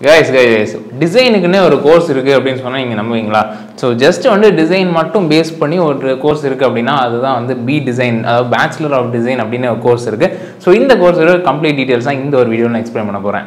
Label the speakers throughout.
Speaker 1: guys டிசைனுக்குன்னே ஒரு course இருக்குது அப்படின்னு சொன்னால் நீங்கள் நம்புவீங்களா? ஸோ ஜஸ்ட் வந்து டிசைன் மட்டும் பேஸ் பண்ணி ஒரு கோர்ஸ் இருக்குது அப்படின்னா அதுதான் வந்து B.Design, அதாவது பேச்சுலர் ஆஃப் டிசைன் அப்படின்னு ஒரு கோர்ஸ் இருக்குது. ஸோ இந்த கோர்ஸோட கம்ப்ளீட் டீட்டெயில்ஸ் தான் இந்த ஒரு வீடியோவில் நான் எக்ஸ்பிளைன் பண்ண போகிறேன்.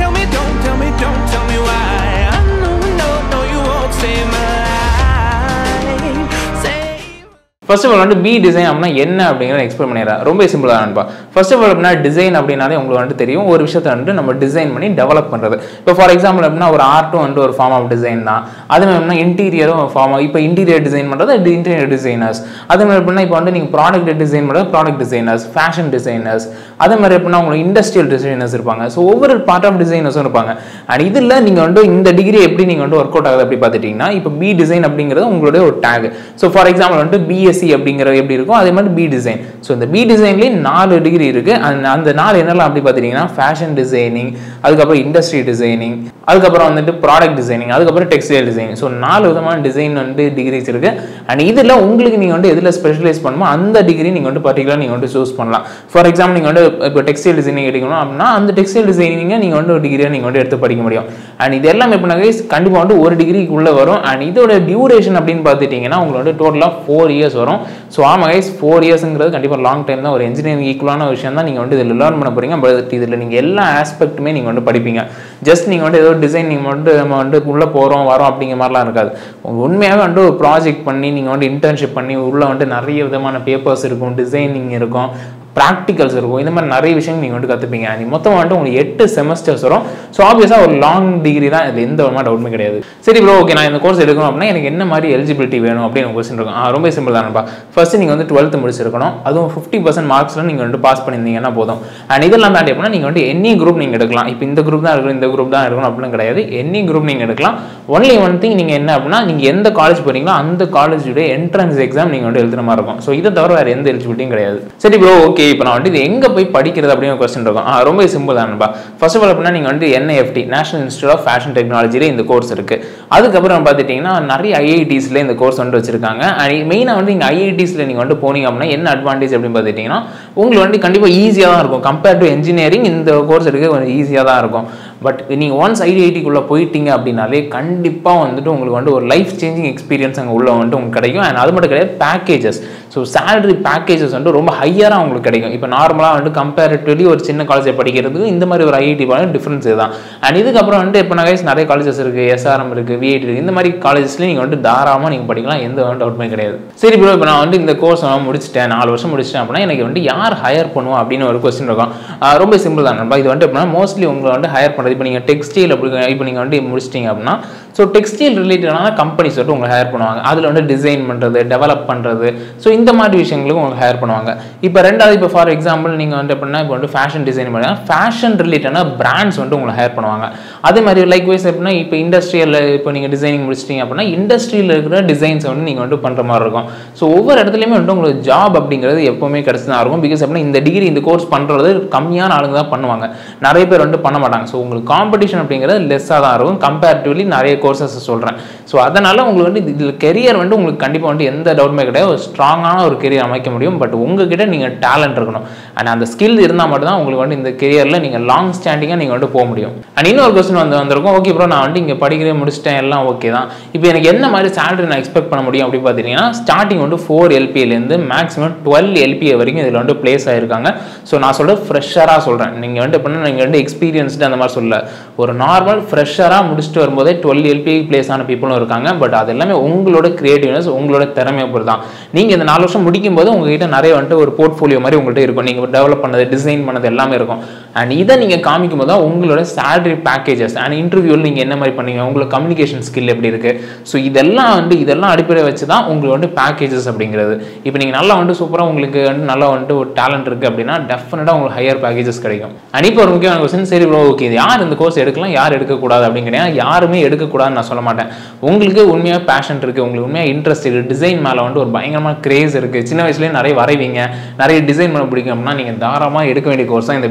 Speaker 1: First of all, B.Design அப்படினா என்ன அப்படிங்கறத எக்ஸ்பிளைன் பண்ணிறேன். ரொம்ப சிம்பிளா தான்ப்பா. First of all, அப்படினா டிசைன் அப்படினாலே உங்களுக்கு வந்து தெரியும். ஒரு விஷயத்தை நம்ம டிசைன் பண்ணி டெவலப் பண்றது. இப்போ ஃபார் எக்ஸாம்பிள் அப்படினா ஒரு ஆர்ட்டும் வந்து ஒரு ஃபார்ம் ஆஃப் டிசைன் தான். அதே மாதிரி இன்டீரியரும் ஃபார்ம் இப்போ இன்டீரியர் டிசைன் பண்றது இன்டீரியர் டிசைனர்ஸ். அதே மாதிரி அப்படினா இப்போ வந்து நீங்க ப்ராடக்ட் டிசைன் பண்றது ப்ராடக்ட் டிசைனர்ஸ், ஃபேஷன் டிசைனர்ஸ். அதே மாதிரி அப்படினா உங்களுக்கு இண்டஸ்ட்ரியல் டிசைனர்ஸ் இருப்பாங்க. ஸோ ஒவ்வொரு பார்ட் ஆஃப் டிசைனர்ஸும் இருப்பாங்க. அண்ட் இதில் நீங்கள் வந்து இந்த டிகிரி எப்படி நீங்கள் வந்து ஒர்க் அவுட் ஆகுது அப்படி பார்த்துட்டீங்கன்னா இப்போ B.Design அப்படிங்கிறது உங்களுடைய ஒரு டேக். ஸோ ஃபார் எக்ஸாம்பிள் வந்து BSc அப்படிங்கிற எப்படி இருக்கும் அதே மாதிரி B.Design. ஸோ இந்த B.Designலேயே 4 டிகிரி இருக்கு. அந்த 4 என்னெல்லாம் அப்படி பார்த்தீங்கன்னா ஃபேஷன் டிசைனிங், அதுக்கப்புறம் இண்டஸ்ட்ரி டிசைனிங், அதுக்கப்புறம் வந்துட்டு ப்ராடக்ட் டிசைனிங், அதுக்கப்புறம் டெக்ஸ்டைல் டிசைனிங். ஸோ 4 விதமான டிசைன் வந்து டிகிரிஸ் இருக்கு. அண்ட் இதில் உங்களுக்கு நீங்கள் வந்து எதில் ஸ்பெஷலைஸ் பண்ணுமோ அந்த டிகிரி நீங்கள் வந்து பர்டிகுலர் நீங்கள் வந்து சூஸ் பண்ணலாம். ஃபார் எக்ஸாம்பிள் நீங்கள் வந்து இப்போ டெக்ஸ்டைல் டிசைனிங் எடுக்கணும் அப்படின்னா அந்த டெக்ஸ்டைல் டிசைனிங்கை நீங்கள் வந்து ஒரு டிகிரியாக நீங்கள் வந்து எடுத்து படிக்க முடியும். அண்ட் இது எல்லாமே எப்படின்னா கண்டிப்பாக வந்து ஒரு டிகிரிக்குள்ளே வரும். அண்ட் இதோட டியூரேஷன் அப்படின்னு பார்த்துட்டிங்கன்னா உங்களுக்கு வந்து டோட்டலாக 4 இயர்ஸ் வரும். ஸோ ஆமாம் கைஸ் 4 இயர்ஸுங்கிறது கண்டிப்பாக லாங் டைம் தான். ஒரு இன்ஜினியரிங் ஈக்குவலான விஷயம் தான் நீங்கள் வந்து இதில் லேர்ன் பண்ண போகிறீங்க. பட் இதில் நீங்கள் எல்லா ஆஸ்பெக்ட்டுமே நீங்கள் வந்து படிப்பீங்க. ஜஸ்ட் நீங்கள் வந்து ஏதோ டிசைன் நீங்கள் வந்து நம்ம வந்து உள்ளே போகிறோம் வரோம் அப்படிங்கிற மாதிரிலாம் இருக்காது. உண்மையாகவே வந்து ஒரு ப்ராஜெக்ட் பண்ணி நீங்கள் வந்து இன்டர்ன்ஷிப் பண்ணி உள்ளே வந்து நிறைய விதமான பேப்பர்ஸ் இருக்கும், டிசைனிங் இருக்கும், ப்ராக்டிகல்ஸ் இருக்கும். இந்த மாதிரி நிறைய விஷயங்கள் நீங்கள் வந்து கற்றுப்பீங்க. நீங்கள் மொத்தமாக வந்து உங்களுக்கு 8 செமஸ்டர்ஸ் வரும். ஸோ ஆப்வியஸாக ஒரு லாங் டிகிரி தான். இது எந்த விதமான டவுட்மே கிடையாது. சரி ப்ரோ, ஓகே நான் இந்த கோர்ஸ் எடுக்கணும் அப்படின்னா எனக்கு என்ன மாதிரி எலிஜிபிலிட்டி வேணும் அப்படின்னு கொஸ்டின் இருக்கும். ரொம்ப சிம்பிள் தானப்பா. ஃபர்ஸ்ட் நீங்கள் வந்து 12th முடிச்சிருக்கணும். அதுவும் 50% மார்க்ஸில் நீங்கள் வந்து பாஸ் பண்ணியிருந்தீங்கன்னா போதும். அண்ட் இதெல்லாம் தாண்டி அப்படின்னா நீங்கள் வந்து எனி குரூப் நீங்கள் எடுக்கலாம். இப்போ இந்த குரூப் தான் இருக்கணும், இந்த குரூப் தான் இருக்கணும் அப்படின்னு கிடையாது. எனி குரூப் நீங்கள் எடுக்கலாம். ஒன்லி ஒன் திங் நீங்கள் என்ன அப்படின்னா நீங்கள் எந்த காலேஜ் போறீங்களோ அந்த காலேஜுடைய என்ட்ரன்ஸ் எக்ஸாம் நீங்கள் வந்து எழுதுற மாதிரி இருக்கும். ஸோ இதை தவிர வேறு எந்த எலிஜிபிலிட்டியும் கிடையாது. சரி ப்ரோ, ஓகே இப்போ நான் வந்து இது எங்கே போய் படிக்கிறது அப்படின்னு ஒரு கொஸ்டின் இருக்கும். ரொம்ப சிம்பிள் தானப்பா. ஃபர்ஸ்ட் ஆஃப் ஆல் அப்படின்னா நீங்கள் வந்து NIFT national institute of fashion டெக்னாலஜியில் இந்த கோர்ஸ் இருக்குது. அதுக்கப்புறம் பார்த்துட்டிங்கன்னா நிறைய IITஸில் இந்த கோர்ஸ் வந்து வச்சிருக்காங்க. அண்ட் மெயினாக வந்து நீங்கள் IITஸில் நீங்கள் வந்து போனீங்க அப்படின்னா என்ன அட்வான்டேஜ் அப்படின்னு பார்த்துட்டிங்கன்னா உங்களுக்கு வந்து கண்டிப்பாக ஈஸியாக தான் இருக்கும். கம்பேர்ட் டு இன்ஜினியரிங் இந்த கோர்ஸ் எடுக்க கொஞ்சம் ஈஸியாக தான் இருக்கும். பட் நீங்கள் ஒன்ஸ் IITக்குள்ளே போயிட்டீங்க அப்படின்னாலே கண்டிப்பாக வந்துட்டு உங்களுக்கு வந்து ஒரு லைஃப் சேஞ்சிங் எக்ஸ்பீரியன்ஸ் அங்கே உள்ள வந்துட்டு உங்களுக்கு கிடைக்கும். அண்ட் அது மட்டும் கிடையாது, பேக்கேஜஸ். ஸோ சேலரி பேக்கேஜஸ் வந்து ரொம்ப ஹையராக உங்களுக்கு கிடைக்கும். இப்போ நார்மலாக வந்து கம்பேரிட்டிவ்லி ஒரு சின்ன காலேஜை படிக்கிறதுக்கு இந்த மாதிரி ஒரு IIT டிஃப்ரென்ஸ் தான். அண்ட் இதுக்கப்புறம் வந்து இப்போ நிறைய காலேஜஸ் இருக்குது, SRM இருக்குது, VIT இருக்குது. இந்த மாதிரி காலேஜஸ்லேயும் நீங்கள் வந்து தாராளமாக நீங்கள் படிக்கலாம். எந்த டவுட்டுமே கிடையாது. சரி ப்ரோ, இப்போ நான் வந்து இந்த கோர்ஸ் நான் முடிச்சிட்டேன், 4 வருஷம் முடிச்சிட்டேன் அப்படின்னா எனக்கு வந்து யார் ஹையர் பண்ணுவோம் அப்படின்னு ஒரு கொஸ்டின் இருக்கும். ரொம்ப சிம்பிள் தான் நண்பா. இது வந்து எப்படின்னா மோஸ்ட்லி உங்களை வந்து ஹையர் பண்ணுறது இப்போ நீங்கள் டெக்ஸ்டைல் அப்படி இப்போ நீங்கள் வந்து முடிச்சிட்டிங்க அப்படின்னா ஸோ டெக்ஸ்டைல் ரிலேட்டடான கம்பெனிஸ் வந்து உங்களை ஹையர் பண்ணுவாங்க. அதில் வந்து டிசைன் பண்ணுறது, டெவலப் பண்ணுறது, ஸோ இந்த மாதிரி விஷயங்களுக்கும் உங்களுக்கு ஹையர் பண்ணுவாங்க. இப்போ ரெண்டாவது இப்போ ஃபார் எக்ஸாம்பிள் நீங்கள் வந்து எப்படின்னா இப்போ வந்து ஃபேஷன் டிசைன் பண்ணுவாங்க, ஃபேஷன் ரிலேட்டடான பிராண்ட்ஸ் வந்து உங்களை ஹையர் பண்ணுவாங்க. அதே மாதிரி லைக் வைஸ் எப்படின்னா இப்போ இண்டஸ்ட்ரியல் இப்போ நீங்கள் டிசைனிங் முடிச்சிட்டிங்க அப்படின்னா இண்டஸ்ட்ரியில் இருக்கிற டிசைன்ஸை வந்து நீங்கள் வந்து பண்ணுற மாதிரி இருக்கும். ஸோ ஒவ்வொரு இடத்துலையுமே வந்து உங்களுக்கு ஜாப் அப்படிங்கிறது எப்போவுமே கிடச்சி தான் இருக்கும். பிகாஸ் எப்படின்னா இந்த டிகிரி இந்த கோர்ஸ் பண்ணுறது கம்மியான ஆளுங்க தான் பண்ணுவாங்க, நிறைய பேர் வந்து பண்ண மாட்டாங்க. ஸோ உங்களுக்கு காம்படிஷன் அப்படிங்கிறது லெஸ்ஸாக தான் இருக்கும் கம்பேரிட்டிவ்லி நிறைய கோர்சஸ் சொல்கிறேன். ஸோ அதனால் உங்களுக்கு வந்து இதில் கெரியர் வந்து உங்களுக்கு கண்டிப்பாக வந்து எந்த டவுட்டுமே கிடையாது. ஒரு ஸ்ட்ராங்கான ஒரு கெரியர் அமைக்க முடியும். பட் உங்ககிட்ட நீங்கள் டேலண்ட் இருக்கணும். அண்ட் அந்த ஸ்கில் இருந்தால் மட்டும்தான் உங்களுக்கு வந்து இந்த கெரியரில் நீங்கள் லாங் ஸ்டாண்டிங்காக நீங்கள் வந்து போக முடியும். அண்ட் இன்னொரு கொஸ்டின் வந்திருக்கும். ஓகே ப்ரோ, நான் வந்து இங்கே படிக்கிறேன் முடிச்சிட்டேன் எல்லாம் ஓகே தான். இப்போ எனக்கு என்ன மாதிரி சேலரி நான் எக்ஸ்பெக்ட் பண்ண முடியும் அப்படின்னு பார்த்தீங்கன்னா ஸ்டார்டிங் வந்து 4 LPAலேருந்து மேக்ஸிமம் 12 LPA வரைக்கும் இதில் வந்து பிளேஸ் ஆகிருக்காங்க. ஸோ நான் சொல்கிறது ஃப்ரெஷராக சொல்கிறேன். நீங்கள் வந்து எப்படின்னா நீங்கள் வந்து எக்ஸ்பீரியன்ஸ்டு அந்த மாதிரி சொல்ல ஒரு நார்மல் ஃப்ரெஷராக முடிச்சுட்டு வரும்போதே 12 LPA பிளேஸ் ஆன பீப்புளும் இருக்காங்க. பட் அது எல்லாமே உங்களோட கிரியேட்டிவ்னஸ், உங்களோட திறமையை பொறுத்து தான். நீங்கள் இந்த 4 வருஷம் முடிக்கும் போது உங்ககிட்ட நிறைய வந்துட்டு ஒரு போர்ட்ஃபோலியோ மாதிரி உங்கள்கிட்ட இருக்கும். நீங்கள் டெவலப் பண்ணது, டிசைன் பண்ணது எல்லாமே இருக்கும். அண்ட் இதை நீங்கள் காமிக்கும் போது தான் உங்களோட சேலரி பேக்கேஜஸ் அண்ட் இன்டர்வியூவில் நீங்கள் என்ன மாதிரி பண்ணீங்க, உங்களோட கம்யூனிகேஷன் ஸ்கில் எப்படி இருக்குது. ஸோ இதெல்லாம் அடிப்படையை வச்சு தான் உங்களுக்கு வந்து பேக்கேஜஸ் அப்படிங்கிறது. இப்போ நீங்கள் நல்லா வந்து சூப்பராக உங்களுக்கு வந்து நல்லா வந்துட்டு ஒரு டேலண்ட் இருக்குது அப்படின்னா டெஃபினட்டாக உங்களுக்கு ஹையர் பேக்கேஜஸ் கிடைக்கும். அண்ட் இப்போ ஒரு முக்கியமான கொஸ்டின், சரி ப்ரோ ஓகே யார் இந்த கோர்ஸ் எடுக்கலாம் யார் எடுக்கக்கூடாது அப்படிங்கிறேன். யாருமே எடுக்கக்கூடாதுன்னு நான் சொல்ல மாட்டேன். உங்களுக்கு உண்மையாக பேஷன் இருக்குது, உங்களுக்கு உண்மையாக இன்ட்ரெஸ்ட் இருக்குது, டிசைன் மேலே வந்துட்டு ஒரு பயங்கரமான கிரேஸ் இருக்குது, சின்ன வயசுலேயே நிறைய வரைவீங்க, நிறைய டிசைன் பண்ண பிடிக்கும் அப்படின்னா நீங்கள் தாராளமாக எடுக்க வேண்டிய கோர்ஸ் தான் இந்த B.Design.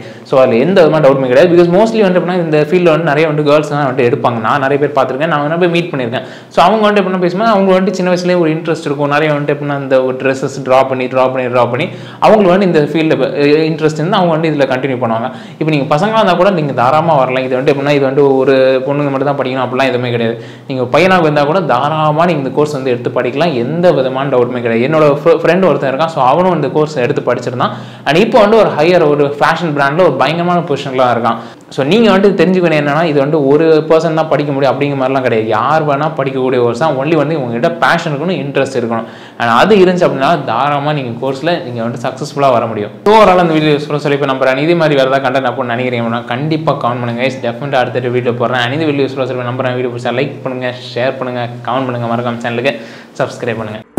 Speaker 1: ஸோ அதில் எந்த விதமான டவுட்டுமே கிடையாது. பிகாஸ் மோஸ்ட்லி வந்து எப்படின்னா இந்த ஃபீல்டில் வந்து நிறைய வந்து கேர்ள்ஸ் தான் வந்து எடுப்பாங்க. நான் நிறைய பேர் பார்த்துருக்கேன், நான் வந்து போய் மீட் பண்ணியிருக்கேன். ஸோ அவங்க வந்து எப்படின்னா பேசும்போது அவங்க வந்து சின்ன வயசுலேயே ஒரு இன்ட்ரெஸ்ட் இருக்கும். நிறைய வந்து எப்படின்னா இந்த ஒரு ட்ரெஸ்ஸஸ் ட்ரா பண்ணி அவங்களுக்கு வந்து இந்த ஃபீல்டில் இன்ட்ரெஸ்ட் இருந்தால் அவங்க வந்து இதில் கண்டினியூ பண்ணுவாங்க. இப்போ நீங்கள் பசங்களாக இருந்தால் கூட நீங்கள் தாராளமாக வரலாம். இது வந்து எப்படின்னா இது வந்து ஒரு பொண்ணுங்க மட்டும் தான் படிக்கணும் அப்படிலாம் எதுவுமே கிடையாது. நீங்கள் பையனாக இருந்தால் கூட தாராளமாக நீங்கள் இந்த கோர்ஸ் வந்து எடுத்து படிக்கலாம். எந்த விதமான டவுட்டுமே கிடையாது. என்னோட ஃப்ரெண்ட் ஒருத்தர் இருக்கான். ஸோ அவனும் இந்த கோர்ஸ் எடுத்து படிச்சிருந்தான். அண்ட் இப்போ வந்து ஒரு ஹையர் ஒரு ஃபேஷன் பிராண்டில் ஒரு பயங்கரமான பொசிஷன்லாம் இருக்கான். ஸோ நீங்கள் வந்து தெரிஞ்சுக்கணும் என்னன்னா இது வந்து ஒரு பர்சன் தான் படிக்க முடியும் அப்படிங்கிற மாதிரிலாம் கிடையாது. யார் வேணால் படிக்கக்கூடிய கோர்ஸ் தான். ஒன்லி வந்து உங்ககிட்ட பேஷன் இருக்கணும், இன்ட்ரெஸ்ட் இருக்கணும். அண்ட் அது இருந்துச்சு அப்படின்னா தாராளமாக நீங்கள் கோர்ஸில் நீங்கள் வந்து சக்ஸஸ்ஃபுல்லாக வர முடியும். ஓவரால் அந்த வீடியோ சொல்லி இப்போ நம்புறேன். இதே மாதிரி வேறு ஏதாவது கண்டென்ட் அப்போ நினைக்கிறீங்கன்னா கண்டிப்பாக கமெண்ட் பண்ணுங்க. டெஃபினட்டாக அடுத்த வீடியோ போடுறேன். இந்த வீடியோ சொல்லி நம்புறேன். வீடியோ பிடிச்சா லைக் பண்ணுங்கள், ஷேர் பண்ணுங்கள், கமெண்ட் பண்ணுங்கள், மறக்காம சேனலுக்கு சப்ஸ்கிரைப் பண்ணுங்கள்.